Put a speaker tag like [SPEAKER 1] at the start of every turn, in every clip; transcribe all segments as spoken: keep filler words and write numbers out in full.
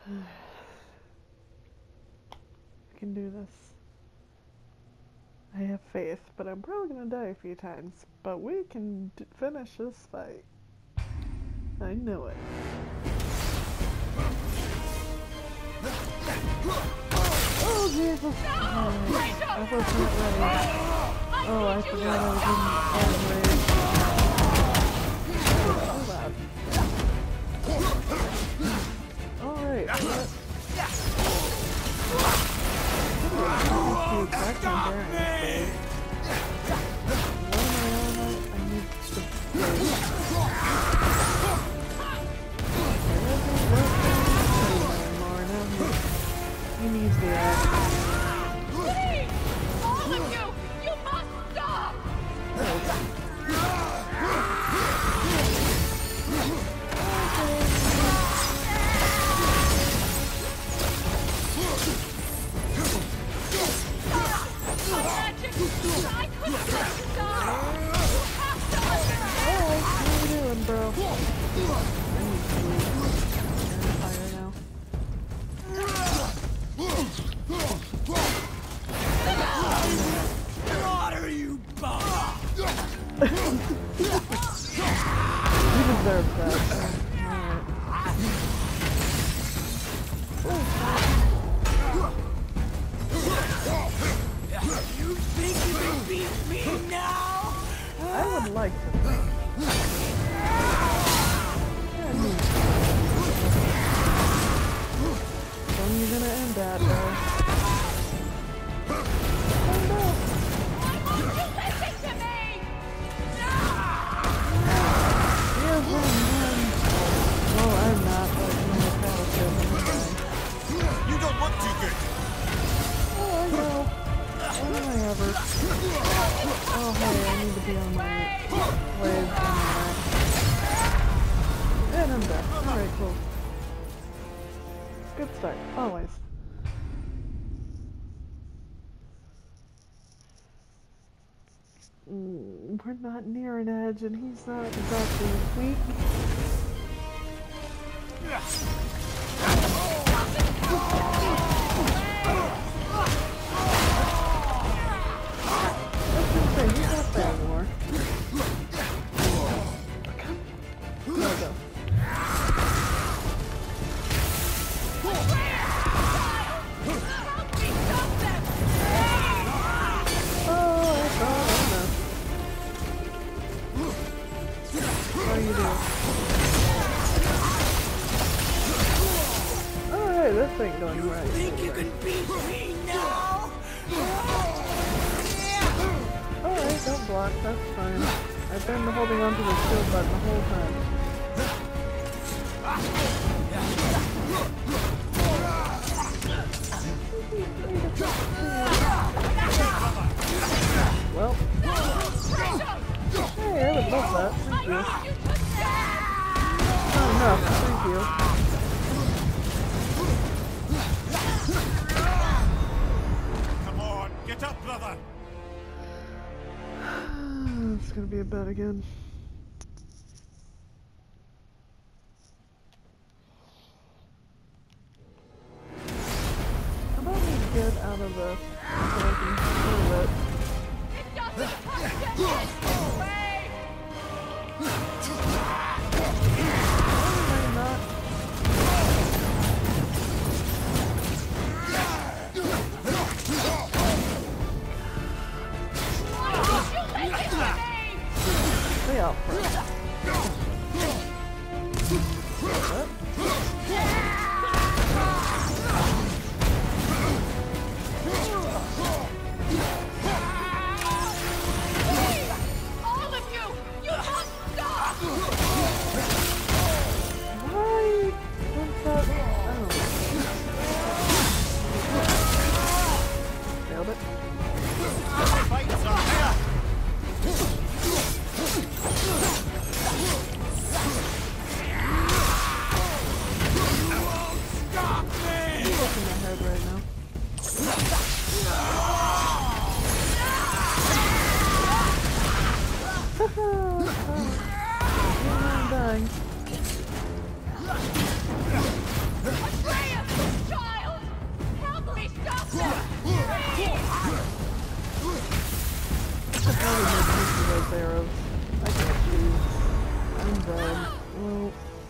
[SPEAKER 1] I can do this. I have faith, but I'm probably gonna die a few times. But we can d finish this fight. I know it. Oh, Jesus! Oh, I wasn't ready. Oh, I forgot I was in rage. So loud. Alright, what? Back my bearings, what am I on? I need to play. He needs the action.
[SPEAKER 2] Please! All of you! You must stop!
[SPEAKER 1] Bro. I need to leave. I'm on fire now.
[SPEAKER 3] Water, you bum!
[SPEAKER 1] You deserve that.
[SPEAKER 3] You think you can beat me now?
[SPEAKER 1] I would like to think. When are you gonna end that, bro? Stand up!
[SPEAKER 2] Why won't you listen to me?
[SPEAKER 1] Yes, I'm done. Well, I'm not, but I'm gonna battle kill anyway.
[SPEAKER 3] You don't look too good.
[SPEAKER 1] Oh, I know. When am I ever? Oh, hey, I need to be on my waves anyway. And I'm back. Alright, cool. Good start, always. Mm, we're not near an edge, and he's not exactly weak. Let's just say he's not bad anymore. There we go. Alright, this ain't going right.
[SPEAKER 3] Think you can beat me now?
[SPEAKER 1] Alright, don't block, that's fine. I've been holding on to the shield button the whole time. Well. Hey, I would love that. Thank you. Not enough, thank you.
[SPEAKER 3] Come on, get up, brother.
[SPEAKER 1] It's gonna be a bet again. How about we get out of this so I can prove it?
[SPEAKER 2] It doesn't touch you this way!
[SPEAKER 1] Why not?
[SPEAKER 2] Why won't you listen to me?
[SPEAKER 1] Stay out first. What?
[SPEAKER 2] All
[SPEAKER 1] Well.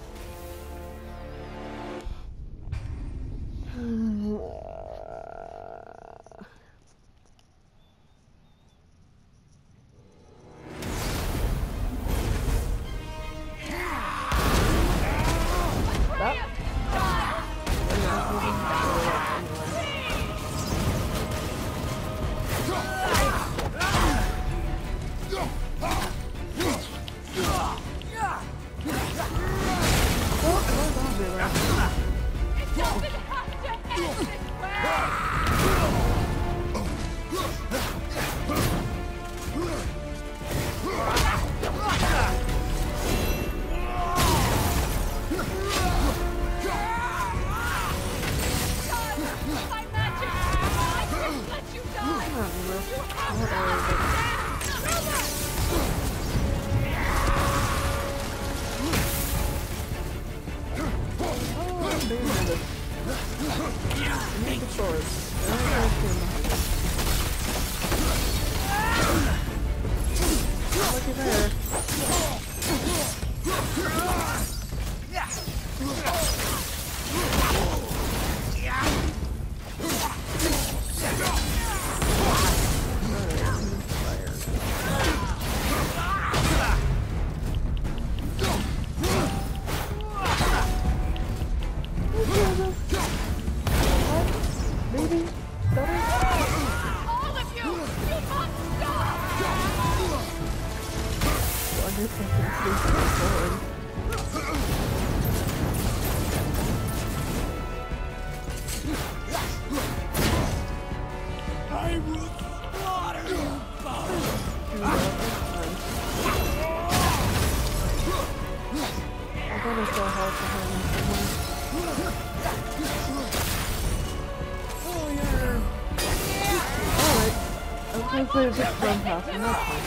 [SPEAKER 1] Hopefully it just run past him, that's fine.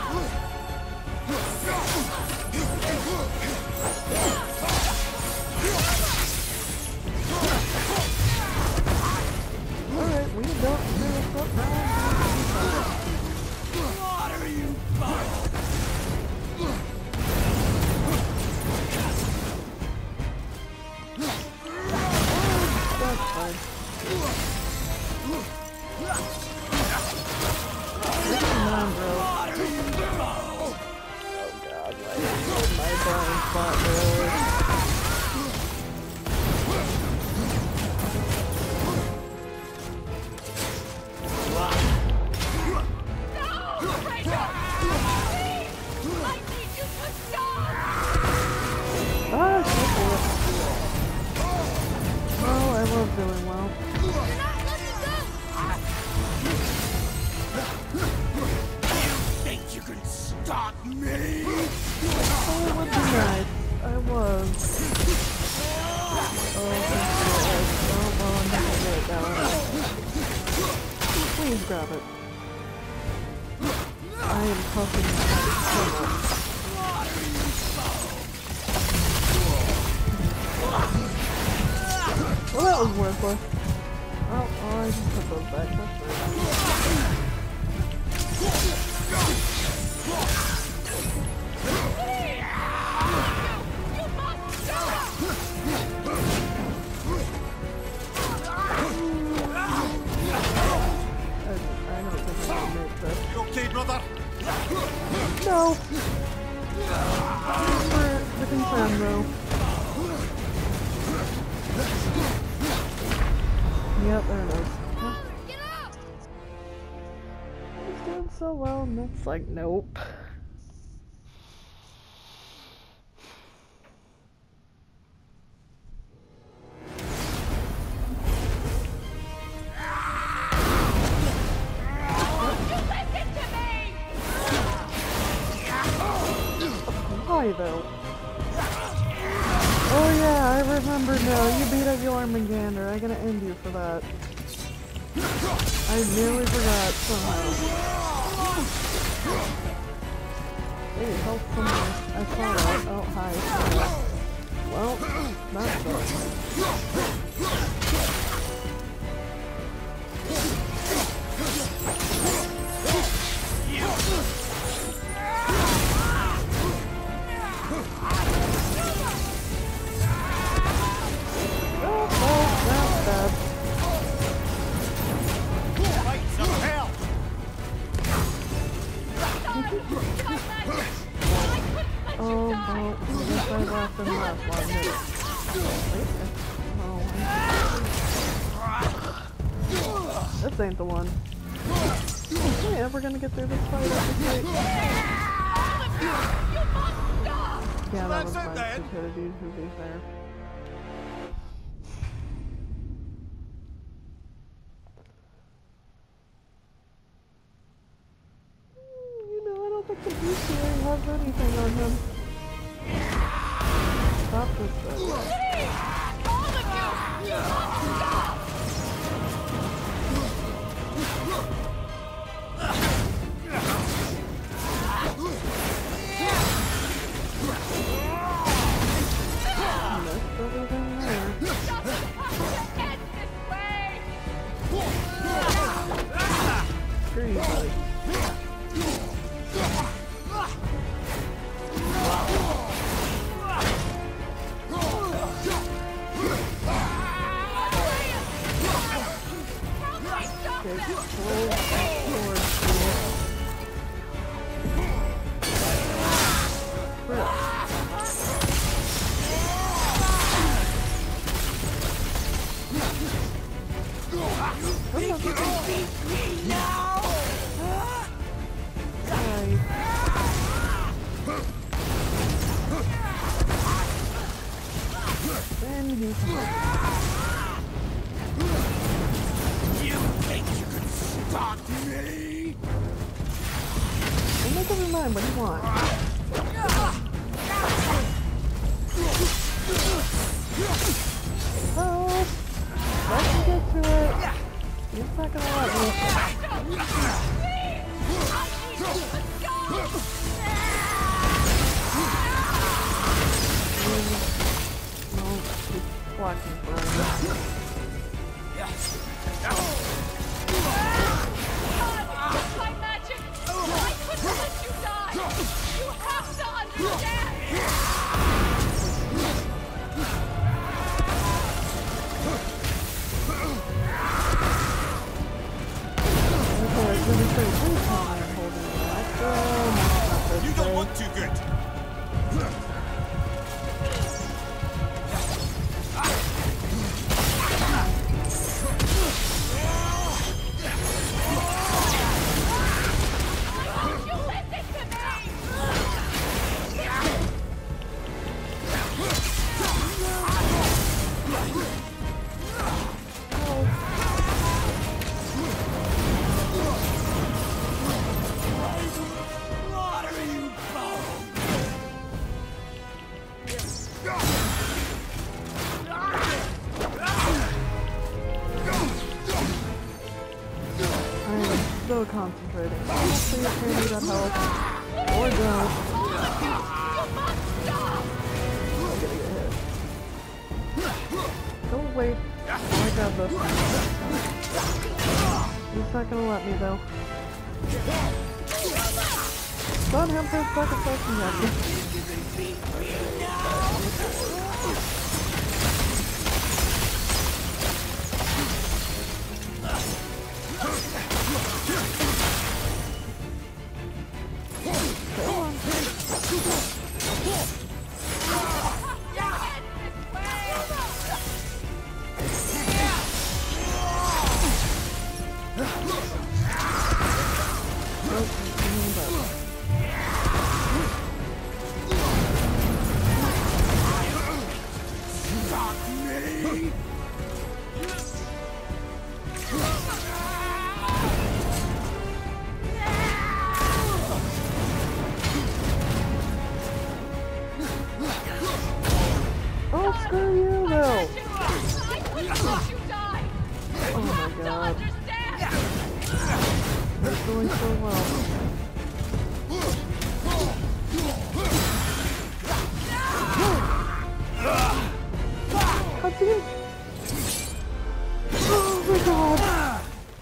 [SPEAKER 1] Alright, we don't know what round.
[SPEAKER 4] Slaughter you both!
[SPEAKER 1] That's fine. Come on, bro. Oh god, why is it my blind spot, bro? Ah, shit. Oh, I love doing well.
[SPEAKER 4] Think you can stop me?
[SPEAKER 1] Oh, it would be nice. I was. Oh, thank you. Oh, well, I'm not gonna get it down. Please grab it. I am puffing so much. Well, that was worthless. Oh, oh, I just put those back. That's right. I don't think I can make this.
[SPEAKER 3] You okay, brother?
[SPEAKER 1] No! For the concern, though. Yep, there it is. Huh? He's doing so well, and it's like, nope. Why, though? Oh yeah, I remember now. You beat up Jormungandr. I'm gonna end you for that. I nearly forgot somehow. Hey, help somewhere. I saw that. Oh, hi. Well, that sucks. this ain't the one. Are we ever gonna get through this fight? Yeah, that was
[SPEAKER 3] That's it,
[SPEAKER 1] my
[SPEAKER 3] then.
[SPEAKER 1] stupidity to be fair. You know, I don't think the bestiary has anything on him. Stop this though.
[SPEAKER 2] All of you! You must stop!
[SPEAKER 1] Missed everything there.
[SPEAKER 2] Doesn't have to end this way!
[SPEAKER 1] Screw you, buddy. Okay, pull forward, please. Really?
[SPEAKER 4] Think you can beat me now?
[SPEAKER 1] Sorry. Then he's not.
[SPEAKER 4] You think you can stop me?
[SPEAKER 1] Well, make up your mind. What do you want? Oh, let me get to it. He's not gonna let me. No, he's blocking for him.
[SPEAKER 2] My magic! I couldn't let you die! You have to understand!
[SPEAKER 1] Okay, it's really pretty cool how I'm holding it. Oh, not this
[SPEAKER 3] You don't
[SPEAKER 1] way.
[SPEAKER 3] look too good.
[SPEAKER 2] You listen to me!
[SPEAKER 4] Slaughter you both!
[SPEAKER 1] I am so concentrating. Honestly, if you need that help, or don't,
[SPEAKER 2] You must stop!
[SPEAKER 1] I'm gonna get hit. Go away. Oh, I got this. He's not gonna let me though. Stun him for a second second yet.
[SPEAKER 4] Think you can beat me now?
[SPEAKER 1] Nope, mm, but-
[SPEAKER 4] Stop me!
[SPEAKER 1] Oh, screw you though!
[SPEAKER 2] I couldn't let you die!
[SPEAKER 1] Oh my
[SPEAKER 2] To
[SPEAKER 1] god.
[SPEAKER 2] understand!
[SPEAKER 1] It's going so well. How'd you? Oh my god!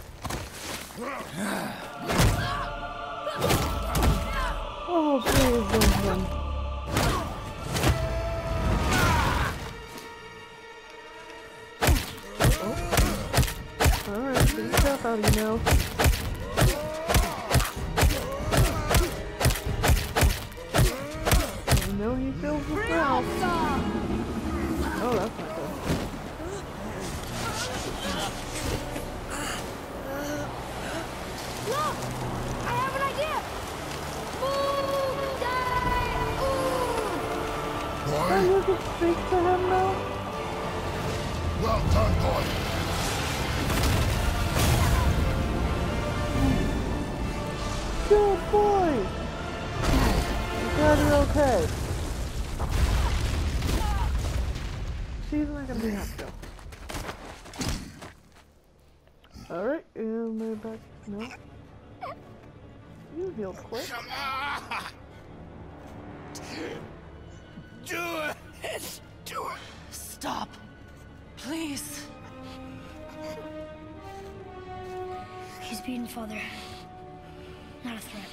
[SPEAKER 1] Oh please, Vincent. Oh. Alright, get your stuff out of you now. I know he feels the smell. Oh, that's not good.
[SPEAKER 4] About time, boy.
[SPEAKER 1] Good boy! I'm glad you're okay. She's not gonna be happy. Alright, and they're back. No. You healed quick.
[SPEAKER 4] Come on! Do it! Do it!
[SPEAKER 2] Stop. Please.
[SPEAKER 5] He's beaten Father. Not a threat.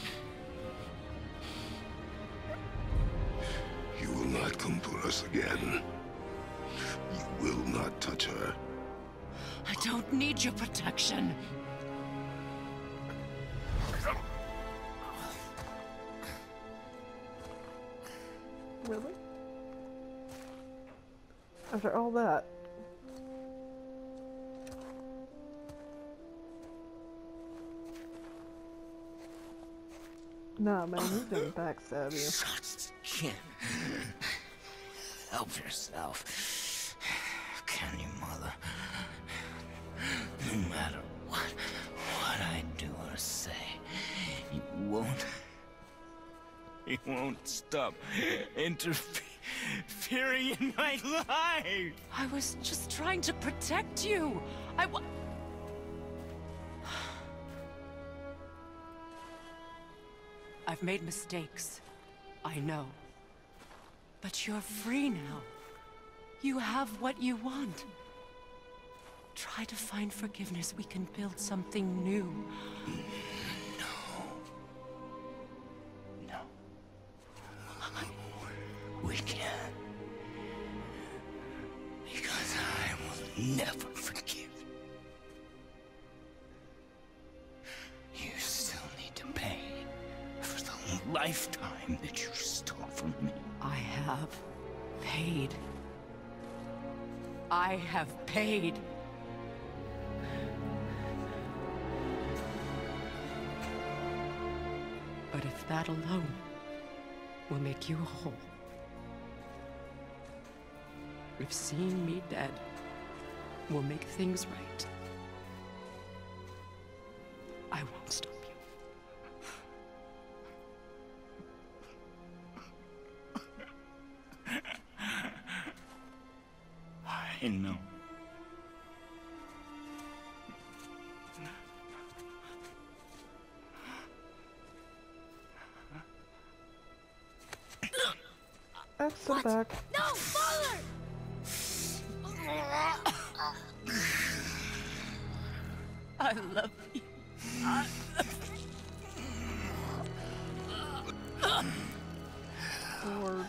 [SPEAKER 4] You will not come for us again. You will not touch her.
[SPEAKER 2] I don't need your protection.
[SPEAKER 1] Really? After all that. Nah, man, he's gonna backstab you.
[SPEAKER 6] Can't help yourself, can you, Mother? No matter what, what I do or say, you won't. You won't stop interfering in my life.
[SPEAKER 2] I was just trying to protect you. I wa- I've made mistakes. I know. But you're free now. You have what you want. Try to find forgiveness. We can build something new.
[SPEAKER 6] No. We can't. Because I will never forgive. You still need to pay for the lifetime that you stole from me.
[SPEAKER 2] I have paid. I have paid. But if that alone will make you whole, if seeing me dead will make things right, I won't stop you.
[SPEAKER 6] I know.
[SPEAKER 1] Exit back.
[SPEAKER 5] No, Father!
[SPEAKER 2] I love you.
[SPEAKER 1] Or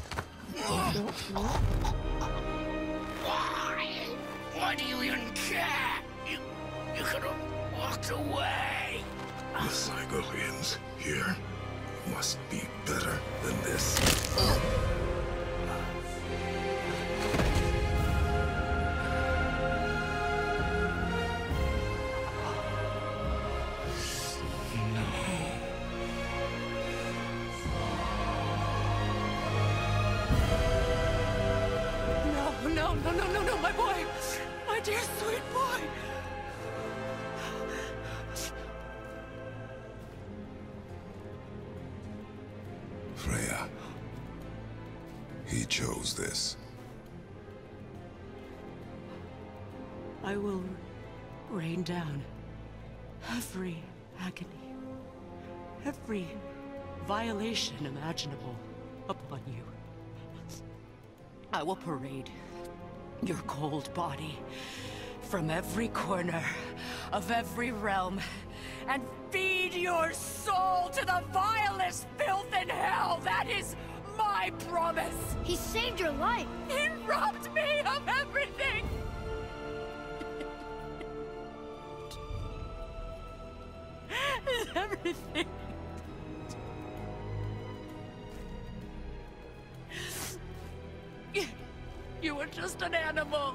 [SPEAKER 6] Why? Why do you even care? You, you could have walked away.
[SPEAKER 4] The Cygolians here must be better than this.
[SPEAKER 2] No, no, no, no, no, no, my boy! My dear sweet boy!
[SPEAKER 4] Freya. He chose this.
[SPEAKER 2] I will rain down every agony, every violation imaginable upon you. I will parade your cold body from every corner of every realm and feed your soul to the vilest filth in hell. That is my promise.
[SPEAKER 5] He saved your life!
[SPEAKER 2] He robbed me of everything! Everything. You were just an animal.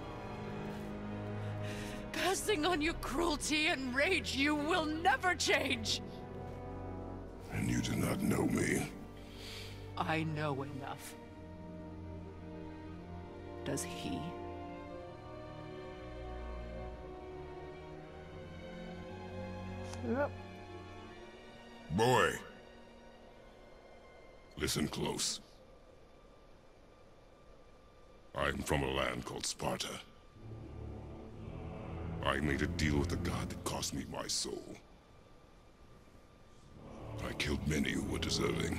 [SPEAKER 2] Passing on your cruelty and rage, you will never change.
[SPEAKER 4] And you do not know me.
[SPEAKER 2] I know enough. Does he?
[SPEAKER 1] Yep.
[SPEAKER 4] Boy. Listen close. I'm from a land called Sparta. I made a deal with the god that cost me my soul. I killed many who were deserving.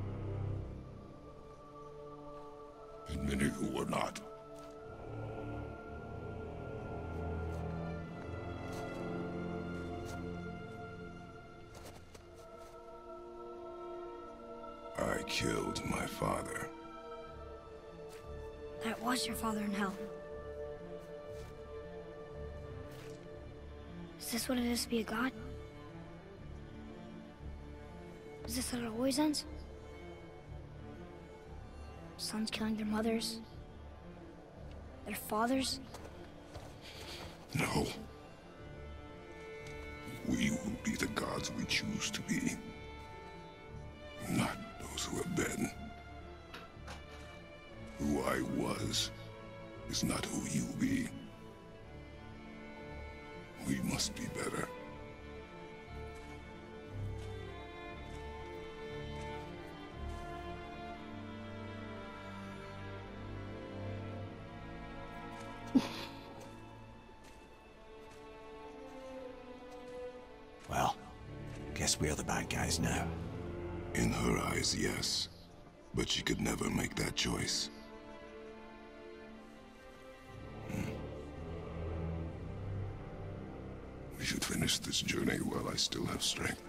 [SPEAKER 4] And many who were not. I killed my father.
[SPEAKER 5] That was your father in hell. Is this what it is to be a god? Is this how it always ends? Sons killing their mothers? Their fathers?
[SPEAKER 4] No. We will be the gods we choose to be. Not those who have been. Who I was is not who you be. We must be better.
[SPEAKER 7] Well, guess we're the bad guys now.
[SPEAKER 4] In her eyes, yes. But she could never make that choice. Hmm. We should finish this journey while I still have strength.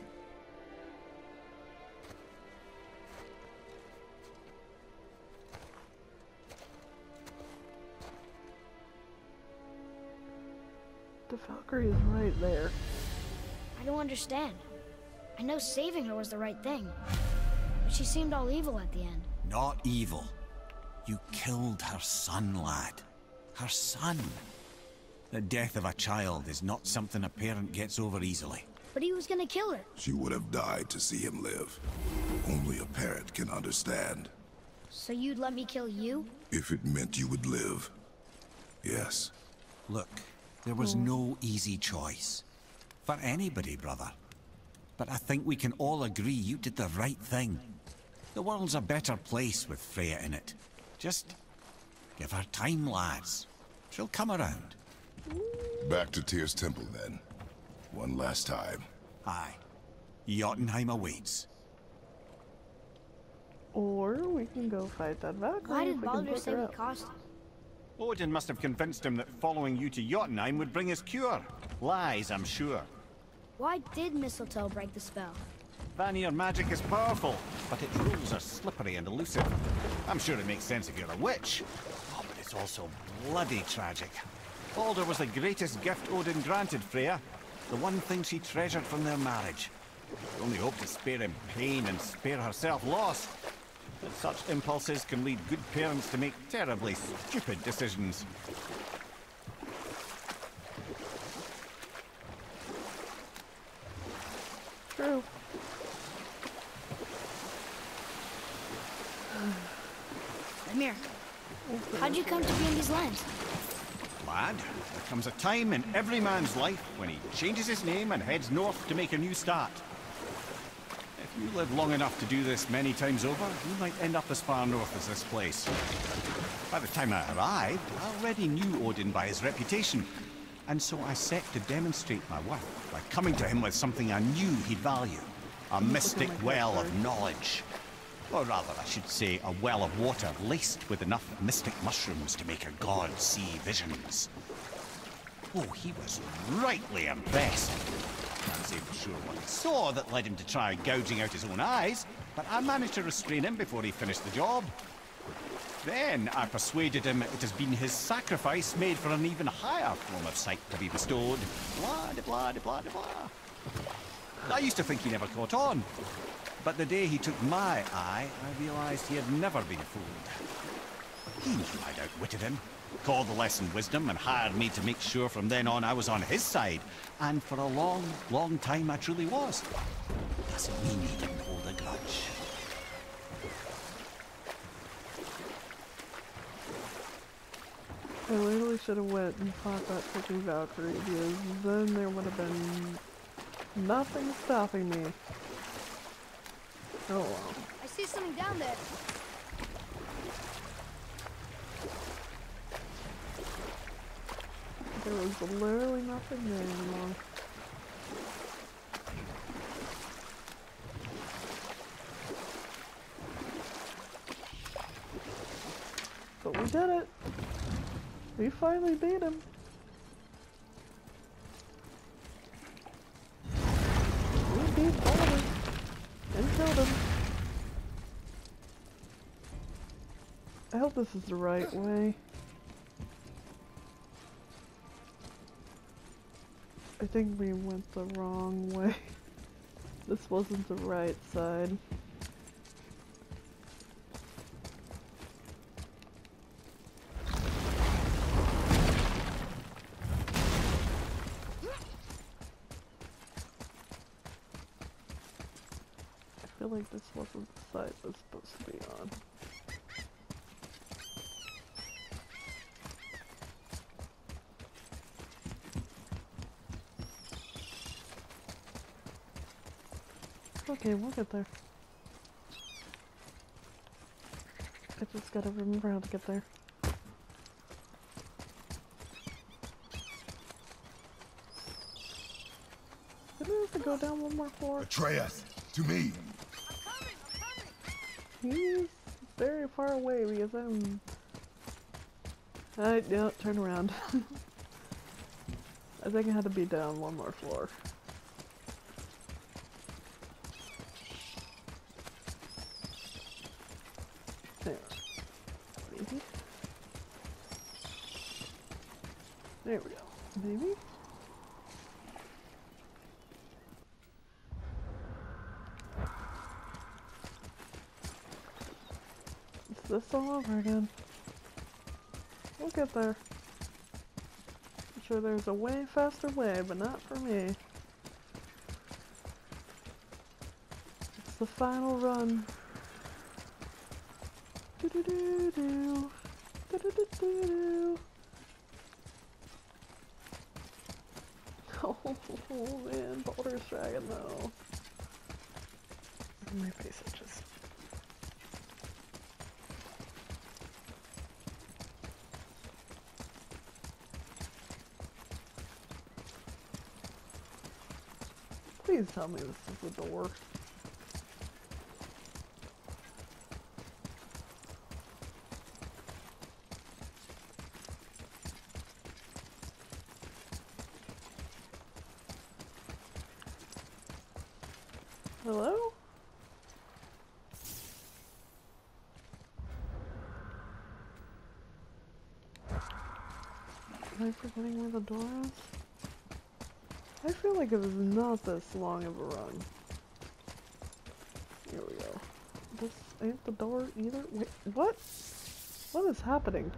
[SPEAKER 1] The Valkyrie is right there.
[SPEAKER 5] I don't understand. I know saving her was the right thing. But she seemed all evil at the end.
[SPEAKER 7] Not evil. You killed her son, lad. Her son. The death of a child is not something a parent gets over easily.
[SPEAKER 5] But he was gonna kill her.
[SPEAKER 4] She would have died to see him live. Only a parent can understand.
[SPEAKER 5] So you'd let me kill you?
[SPEAKER 4] If it meant you would live. Yes.
[SPEAKER 7] Look, there was no easy choice. For anybody, brother. But I think we can all agree you did the right thing. The world's a better place with Freya in it. Just give her time, lads. She'll come around.
[SPEAKER 4] Back to Tyr's temple, then. One last time.
[SPEAKER 7] Aye. Jotunheim awaits.
[SPEAKER 1] Or we can go fight that Valkyrie.
[SPEAKER 5] Why
[SPEAKER 1] if
[SPEAKER 5] did
[SPEAKER 1] we can
[SPEAKER 5] Baldur
[SPEAKER 1] pick
[SPEAKER 5] say
[SPEAKER 1] her
[SPEAKER 5] we
[SPEAKER 1] up.
[SPEAKER 5] cost him?
[SPEAKER 8] Odin must have convinced him that following you to Jotunheim would bring his cure. Lies, I'm sure.
[SPEAKER 5] Why did Mistletoe break the spell?
[SPEAKER 8] Vanir magic is powerful, but its rules are slippery and elusive. I'm sure it makes sense if you're a witch. Oh, but it's also bloody tragic. Baldur was the greatest gift Odin granted Freya. The one thing she treasured from their marriage. She only hoped to spare him pain and spare herself loss. But such impulses can lead good parents to make terribly stupid decisions.
[SPEAKER 1] True.
[SPEAKER 5] Amir, how'd you come to be in these lands?
[SPEAKER 8] Lad, there comes a time in every man's life when he changes his name and heads north to make a new start. If you live long enough to do this many times over, you might end up as far north as this place. By the time I arrived, I already knew Odin by his reputation, and so I set to demonstrate my worth by coming to him with something I knew he'd value. A mystic well of knowledge. Or rather, I should say, a well of water laced with enough mystic mushrooms to make a god see visions. Oh, he was rightly impressed. Can't say for sure what he saw that led him to try gouging out his own eyes, but I managed to restrain him before he finished the job. Then I persuaded him it has been his sacrifice made for an even higher form of sight to be bestowed. Blah, de blah, de blah, de blah. I used to think he never caught on. But the day he took my eye, I realized he had never been fooled. He knew I'd outwitted him, called the lesson wisdom, and hired me to make sure from then on I was on his side. And for a long, long time I truly was. Doesn't mean he didn't hold a grudge.
[SPEAKER 1] I literally should have went and fought that freaking Valkyrie, because then there would have been Nothing's stopping me. Oh well.
[SPEAKER 5] I see something down there.
[SPEAKER 1] There was literally nothing there anymore. But we did it! We finally beat him! We beat Baldur and killed him. I hope this is the right way. I think we went the wrong way. This wasn't the right side. I feel like this wasn't the side it was supposed to be on. Okay, we'll get there. I just gotta remember how to get there. Did I have to go down one more floor?
[SPEAKER 4] Atreus, to me.
[SPEAKER 5] I'm coming, I'm coming.
[SPEAKER 1] He's very far away because I'm... Alright, yeah, turn around. I think I had to be down one more floor. There. Maybe. There we go. Maybe? It's this all over again. We'll get there. I'm sure there's a way faster way, but not for me. It's the final run. Do do do do. Do do do do do. Oh man, Baldur's Dragon though. My face itches. Please tell me this is the door. Hello? Am I forgetting where the door is? I feel like it was not this long of a run. Here we go. This ain't the door either? Wait, what? What is happening?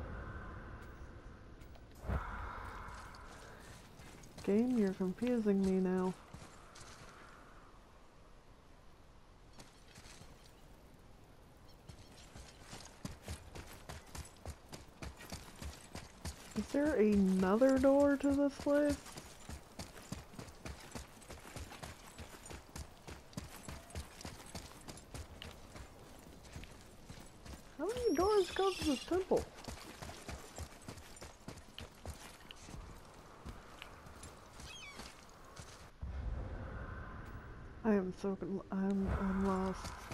[SPEAKER 1] Game, you're confusing me now. Is there another door to this place? How many doors go to this temple? I am so con- I'm I'm lost.